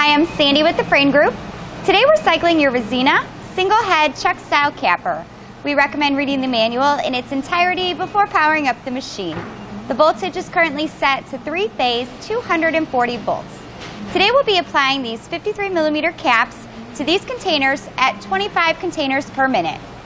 Hi, I'm Sandy with the Frain Group. Today we're cycling your Resina single head chuck style capper. We recommend reading the manual in its entirety before powering up the machine. The voltage is currently set to 3-phase 240 volts. Today we'll be applying these 53mm caps to these containers at 25 containers per minute.